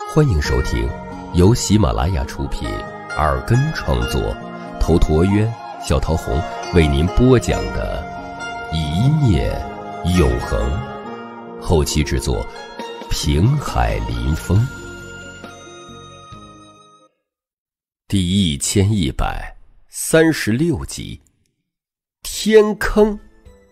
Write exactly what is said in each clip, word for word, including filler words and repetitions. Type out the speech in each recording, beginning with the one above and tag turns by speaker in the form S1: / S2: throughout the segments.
S1: 欢迎收听由喜马拉雅出品，耳根创作，头陀渊、小桃红为您播讲的《一念永恒》，后期制作平海林风。第一千一百三十六集，天坑。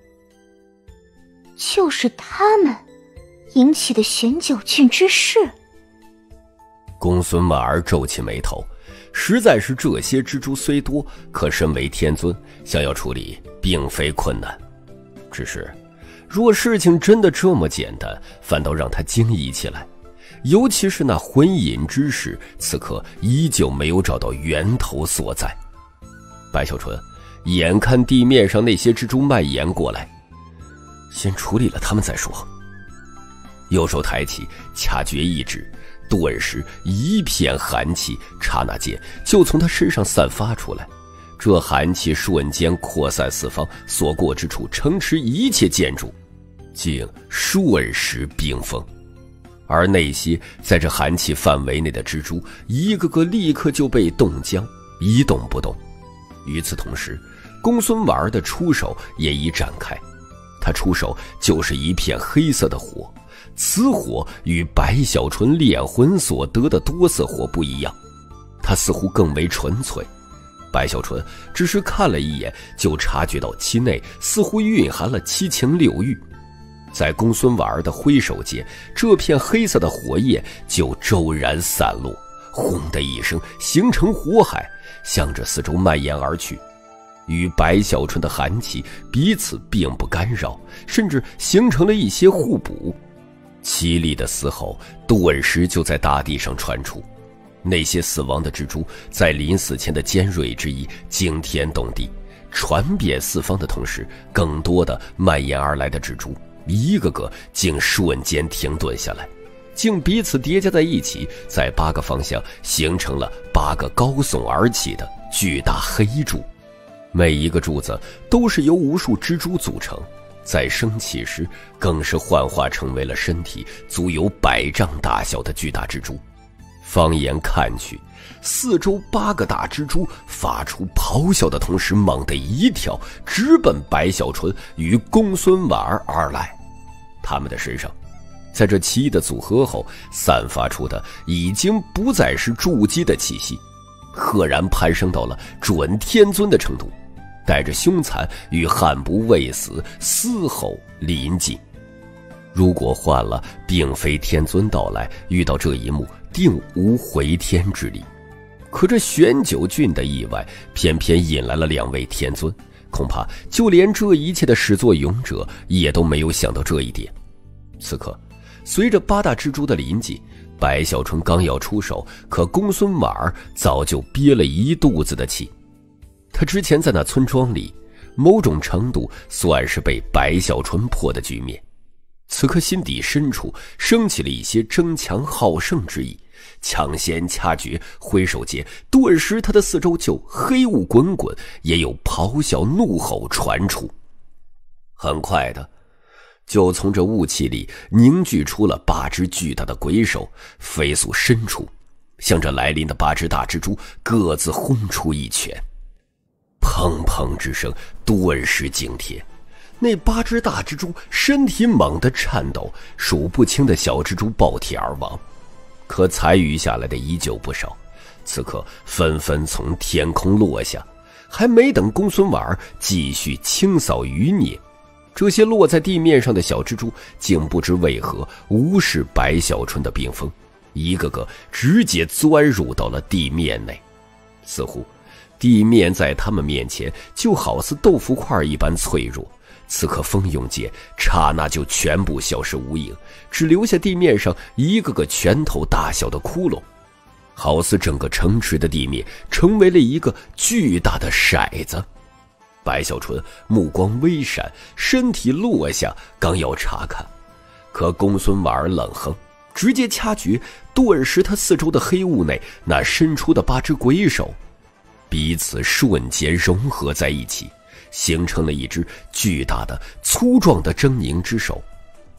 S2: 就是他们引起的玄九郡之事。
S1: 公孙婉儿皱起眉头，实在是这些蜘蛛虽多，可身为天尊，想要处理并非困难。只是若事情真的这么简单，反倒让他惊疑起来。尤其是那魂引之事，此刻依旧没有找到源头所在。白小纯眼看地面上那些蜘蛛蔓延过来，先处理了他们再说。右手抬起，掐诀一指，顿时一片寒气刹那间就从他身上散发出来，这寒气瞬间扩散四方，所过之处城池一切建筑竟瞬时冰封。而那些在这寒气范围内的蜘蛛，一个个立刻就被冻僵，一动不动。与此同时，公孙婉儿的出手也已展开，他出手就是一片黑色的火，此火与白小纯炼魂所得的多色火不一样，它似乎更为纯粹。白小纯只是看了一眼，就察觉到其内似乎蕴含了七情六欲。在公孙婉儿的挥手间，这片黑色的火焰就骤然散落，轰的一声形成火海，向着四周蔓延而去。与白小纯的寒气彼此并不干扰，甚至形成了一些互补。凄厉的嘶吼顿时就在大地上传出，那些死亡的蜘蛛在临死前的尖锐之意惊天动地，传遍四方的同时，更多的蔓延而来的蜘蛛一个个竟瞬间停顿下来，竟彼此叠加在一起，在八个方向形成了八个高耸而起的巨大黑柱。每一个柱子都是由无数蜘蛛组成，在升起时更是幻化成为了身体足有百丈大小的巨大蜘蛛。放眼看去，四周八个大蜘蛛发出咆哮的同时，猛地一跳，直奔白小纯与公孙婉儿而来。他们的身上在这奇异的组合后散发出的已经不再是筑基的气息，赫然攀升到了准天尊的程度，带着凶残与悍不畏死嘶吼临近。如果换了并非天尊到来，遇到这一幕定无回天之力。可这玄九郡的意外偏偏引来了两位天尊，恐怕就连这一切的始作俑者也都没有想到这一点。此刻随着八大蜘蛛的临近，白小纯刚要出手，可公孙婉儿早就憋了一肚子的气。他之前在那村庄里某种程度算是被白小纯破的局面，此刻心底深处升起了一些争强好胜之意，抢先掐诀，挥手间顿时他的四周就黑雾滚滚，也有咆哮怒吼传出。很快的就从这雾气里凝聚出了八只巨大的鬼手，飞速伸出，向着来临的八只大蜘蛛各自轰出一拳。砰砰之声顿时惊天，那八只大蜘蛛身体猛地颤抖，数不清的小蜘蛛爆体而亡。可残余下来的依旧不少，此刻纷纷从天空落下，还没等公孙婉儿继续清扫余孽，这些落在地面上的小蜘蛛竟不知为何无视白小纯的冰封，一个个直接钻入到了地面内，似乎地面在他们面前就好似豆腐块一般脆弱。此刻蜂拥间刹那就全部消失无影，只留下地面上一个个拳头大小的窟窿，好似整个城池的地面成为了一个巨大的骰子。白小纯目光微闪，身体落下，刚要查看，可公孙婉儿冷哼，直接掐诀，顿时他四周的黑雾内那伸出的八只鬼手彼此瞬间融合在一起，形成了一只巨大的粗壮的狰狞之手。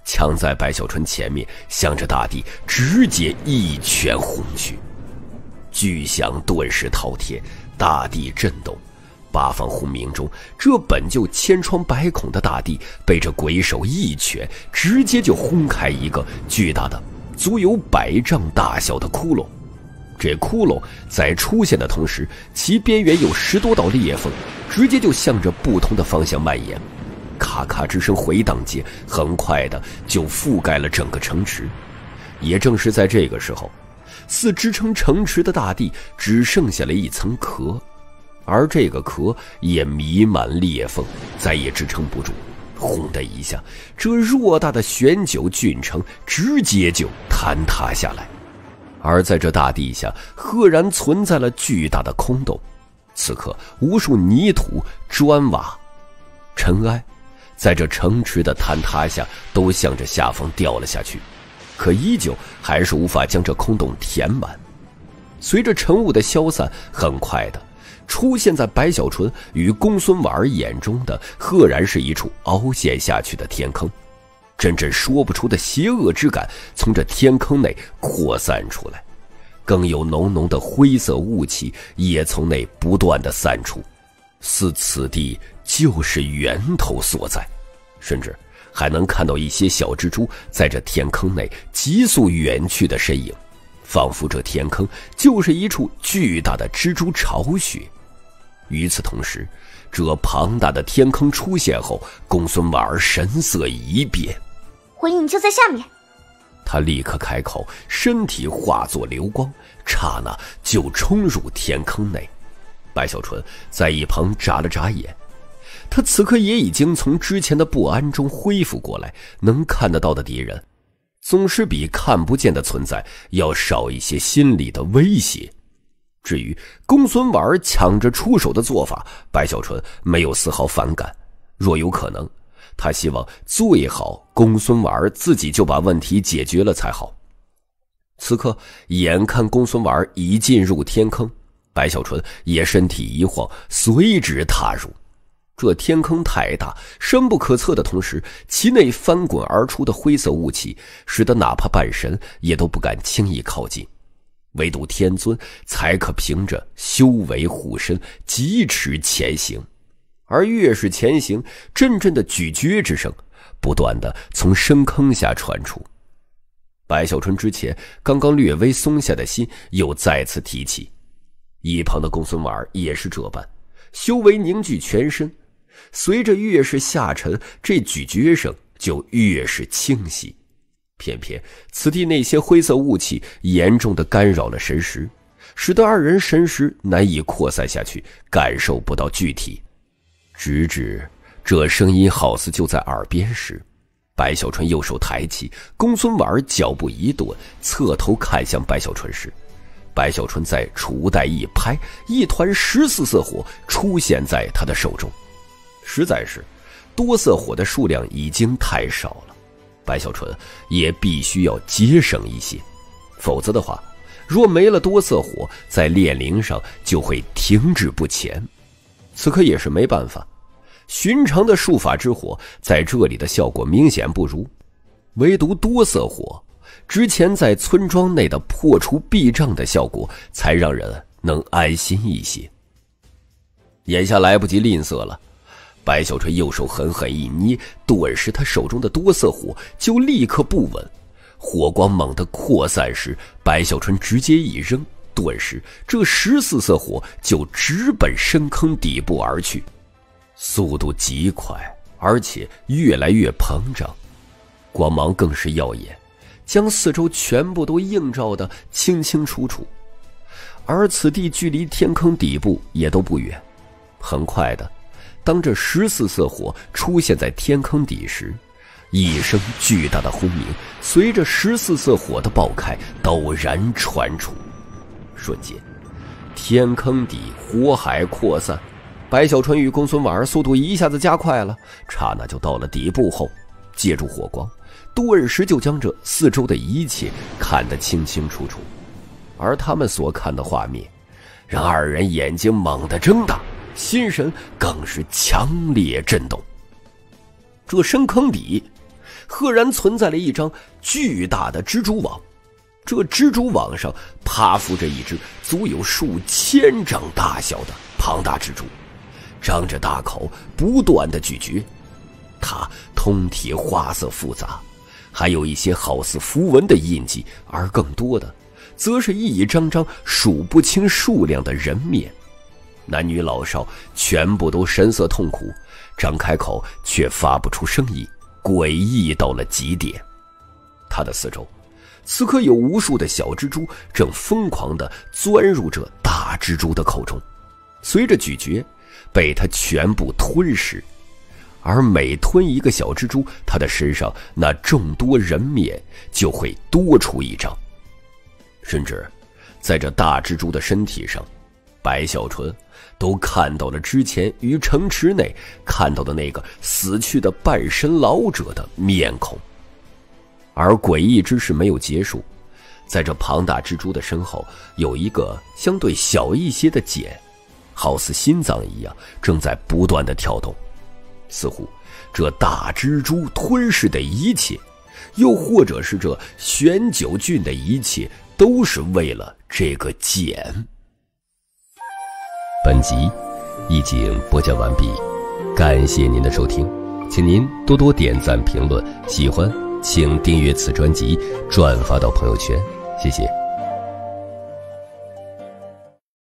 S1: 抢在白小春前面，向着大地直接一拳轰去。巨响顿时滔天，大地震动，八方轰鸣中，这本就千疮百孔的大地被这鬼手一拳直接就轰开一个巨大的足有百丈大小的窟窿。这窟窿在出现的同时，其边缘有十多道裂缝，直接就向着不同的方向蔓延，咔咔之声回荡间，很快的就覆盖了整个城池。也正是在这个时候，似支撑城池的大地只剩下了一层壳，而这个壳也弥漫裂缝，再也支撑不住。轰的一下，这偌大的玄九郡城直接就坍塌下来。而在这大地下赫然存在了巨大的空洞，此刻无数泥土、砖瓦、尘埃在这城池的坍塌下都向着下方掉了下去，可依旧还是无法将这空洞填满。随着尘雾的消散，很快的出现在白小纯与公孙婉儿眼中的赫然是一处凹陷下去的天坑，阵阵说不出的邪恶之感从这天坑内扩散出来，更有浓浓的灰色雾气也从内不断的散出，似此地就是源头所在，甚至还能看到一些小蜘蛛在这天坑内急速远去的身影，仿佛这天坑就是一处巨大的蜘蛛巢穴。与此同时，这庞大的天坑出现后，公孙婉儿神色一变，
S2: 火影就在下面。
S1: 他立刻开口，身体化作流光，刹那就冲入天坑内。白小纯在一旁眨了眨眼，他此刻也已经从之前的不安中恢复过来，能看得到的敌人总是比看不见的存在要少一些心理的威胁。至于公孙婉儿抢着出手的做法，白小纯没有丝毫反感，若有可能，他希望最好公孙婉儿自己就把问题解决了才好。此刻眼看公孙婉儿已进入天坑，白小纯也身体一晃，随之踏入。这天坑太大，深不可测的同时，其内翻滚而出的灰色雾气使得哪怕半神也都不敢轻易靠近，唯独天尊才可凭着修为护身疾驰前行。而越是前行，阵阵的咀嚼之声不断的从深坑下传出。白小纯之前刚刚略微松下的心又再次提起，一旁的公孙婉儿也是这般，修为凝聚全身，随着越是下沉，这咀嚼声就越是清晰。偏偏此地那些灰色雾气严重的干扰了神识，使得二人神识难以扩散下去，感受不到具体。直至这声音好似就在耳边时，白小纯右手抬起，公孙婉儿脚步一顿，侧头看向白小纯时，白小纯在储物袋一拍，一团十四色火出现在他的手中。实在是多色火的数量已经太少了，白小纯也必须要节省一些，否则的话，若没了多色火，在炼灵上就会停滞不前。此刻也是没办法，寻常的术法之火在这里的效果明显不如，唯独多色火之前在村庄内的破除壁障的效果才让人能安心一些。眼下来不及吝啬了，白小纯右手狠狠一捏，顿时他手中的多色火就立刻不稳，火光猛地扩散时，白小纯直接一扔，顿时这十四色火就直奔深坑底部而去，速度极快，而且越来越膨胀，光芒更是耀眼，将四周全部都映照得清清楚楚。而此地距离天坑底部也都不远，很快的，当这十四色火出现在天坑底时，一声巨大的轰鸣随着十四色火的爆开陡然传出。瞬间，天坑底火海扩散，白小纯与公孙婉儿速度一下子加快了，刹那就到了底部后，借助火光，顿时就将这四周的一切看得清清楚楚。而他们所看的画面，让二人眼睛猛地睁大，心神更是强烈震动。这深坑底赫然存在了一张巨大的蜘蛛网。这蜘蛛网上趴伏着一只足有数千丈大小的庞大蜘蛛，张着大口不断的咀嚼。它通体花色复杂，还有一些好似符文的印记，而更多的则是一张张数不清数量的人面。男女老少全部都神色痛苦，张开口却发不出声音，诡异到了极点。他的四周此刻有无数的小蜘蛛正疯狂地钻入这大蜘蛛的口中，随着咀嚼被它全部吞噬。而每吞一个小蜘蛛，它的身上那众多人面就会多出一张。甚至在这大蜘蛛的身体上，白小纯都看到了之前于城池内看到的那个死去的半神老者的面孔。而诡异之事没有结束，在这庞大蜘蛛的身后有一个相对小一些的茧，好似心脏一样正在不断的跳动。似乎这大蜘蛛吞噬的一切，又或者是这玄九郡的一切，都是为了这个茧。
S3: 本集已经播讲完毕，感谢您的收听，请您多多点赞评论，喜欢请订阅此专辑，转发到朋友圈，谢谢。